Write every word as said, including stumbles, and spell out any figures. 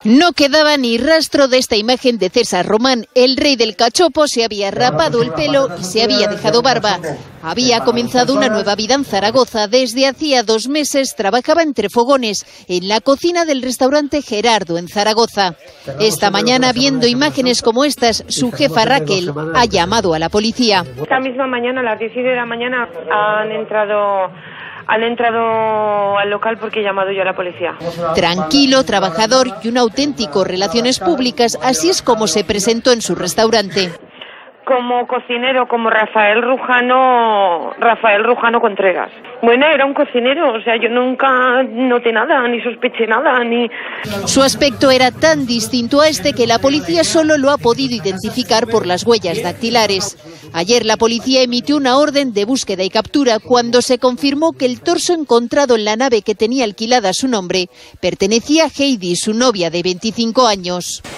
No quedaba ni rastro de esta imagen de César Román. El rey del cachopo se había rapado el pelo y se había dejado barba. Había comenzado una nueva vida en Zaragoza. Desde hacía dos meses trabajaba entre fogones en la cocina del restaurante Gerardo en Zaragoza. Esta mañana, viendo imágenes como estas, su jefa Raquel ha llamado a la policía. Esta misma mañana, a las diez de la mañana, han entrado... Han entrado al local porque he llamado yo a la policía. Tranquilo, trabajador y un auténtico relaciones públicas, así es como se presentó en su restaurante. Como cocinero, como Rafael Rujano, Rafael Rujano Contreras. Bueno, era un cocinero, o sea, yo nunca noté nada, ni sospeché nada, ni... Su aspecto era tan distinto a este que la policía solo lo ha podido identificar por las huellas dactilares. Ayer la policía emitió una orden de búsqueda y captura cuando se confirmó que el torso encontrado en la nave que tenía alquilada a su nombre pertenecía a Heidi, su novia de veinticinco años.